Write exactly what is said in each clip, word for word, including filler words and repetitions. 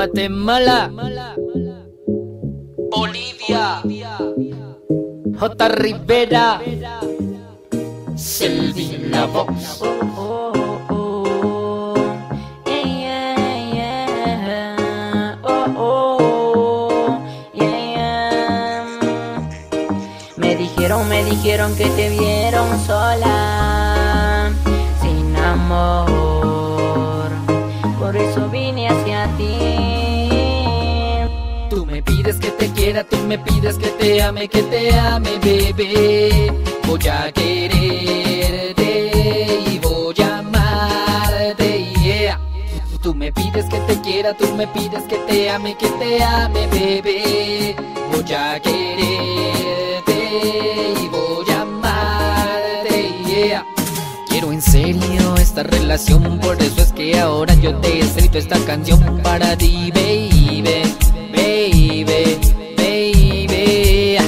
Guatemala, Bolivia, J. Rivera, Selvin la voz. Me dijeron, me dijeron que te vieron sola, sin amor, por eso vine hacia ti. Tú me pides que te quiera, tú me pides que te ame, que te ame, bebé. Voy a quererte y voy a amarte, yeah. Tú me pides que te quiera, tú me pides que te ame, que te ame, bebé. Voy a quererte y voy a amarte, yeah. Quiero en serio esta relación, por eso es que ahora yo te he escrito esta canción para ti, baby, baby, baby.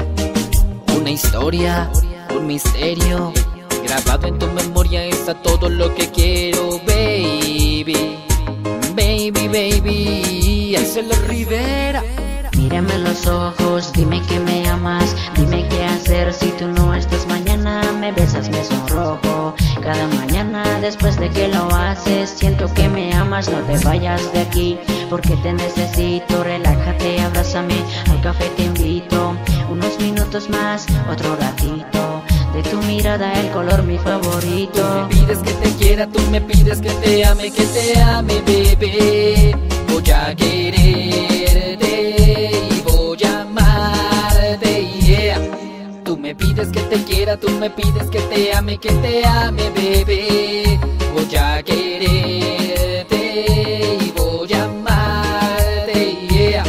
Una historia, un misterio, grabado en tu memoria está todo lo que quiero, baby, baby, baby. Axel Rivera. Mírame a los ojos, dime que me amas, dime qué hacer si tú no estás. Mañana me besas, me sonrojo. Cada mañana después de que lo haces, siento que me amas, no te vayas de aquí, porque te necesito. Relájate, abrázame, al café te invito. Unos minutos más, otro ratito, de tu mirada el color mi favorito. Tú me pides que te quiera, tú me pides que te ame, que te ame, bebé. Voy a quererte y voy a amarte, yeah. Tú me pides que te quiera, tú me pides que te ame, que te ame, bebé. Voy a quererte y voy a amarte, yeah.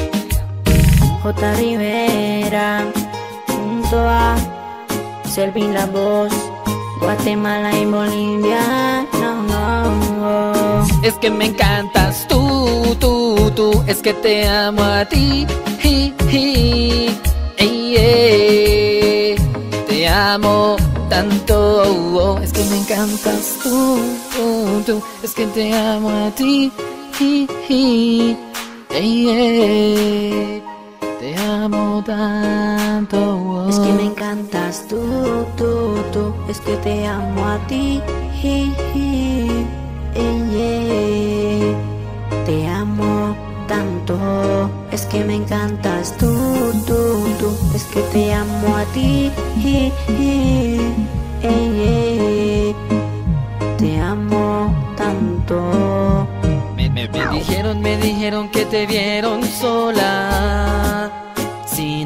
J. Rivera, junto a Selvin la voz, Guatemala y Bolivia, no, no, no. Es que me encantas tú, tú, tú, es que te amo a ti, hi, hi, ey, ey. Te amo tanto, oh, es que me encantas tú, tú, tú, es que te amo a ti, hi, hi, ey, ey. Te amo tanto, oh. Es que me encantas tú, tú, tú, es que te amo a ti, hi, hi, ey, ey. Te amo tanto, es que me encantas tú, tú, tú, es que te amo a ti, hi, hi, ey, ey. Te amo tanto. Me, me, me dijeron, me dijeron que te vieron sola, sin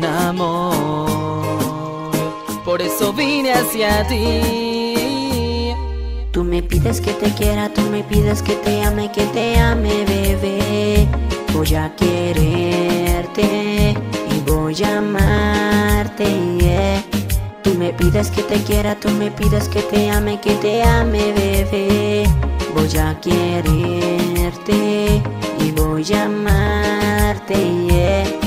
amor, por eso vine hacia ti. Tú me pides que te quiera, tú me pides que te ame, que te ame, bebé. Voy a quererte y voy a amarte, yeah. Tú me pides que te quiera, tú me pides que te ame, que te ame, bebé. Voy a quererte y voy a amarte, yeah.